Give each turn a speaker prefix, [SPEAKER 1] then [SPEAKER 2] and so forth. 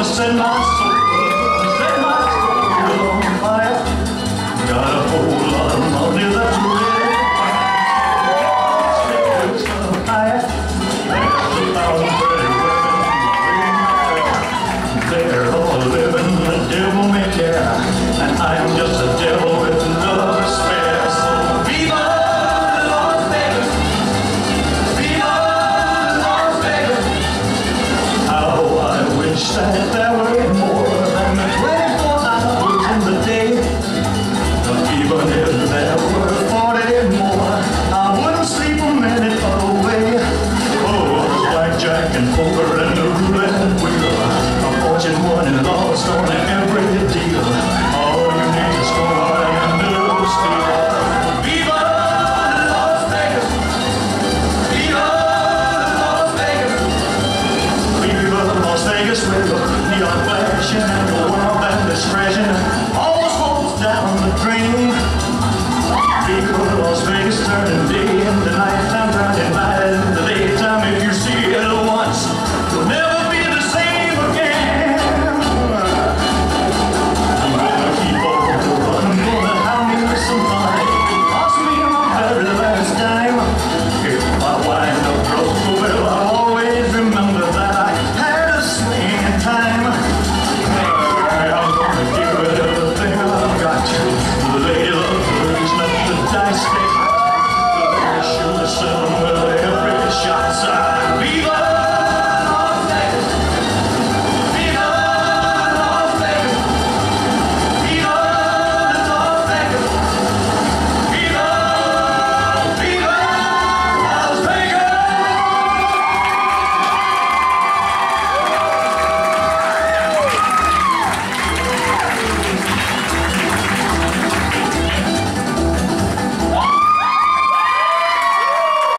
[SPEAKER 1] set my soul on fire. Got a whole lot of money that's ready. It's so high. There's 1,000 pretty women. They're all living the devil may care, and I am just a devil with no spare. So viva Las Vegas, viva Las Vegas. How I wish that there were more than 24 hours in the day. Even if there were 40 more, I wouldn't sleep a minute away. Oh, blackjack and poker and the roulette wheel, a fortune won and lost on every deal.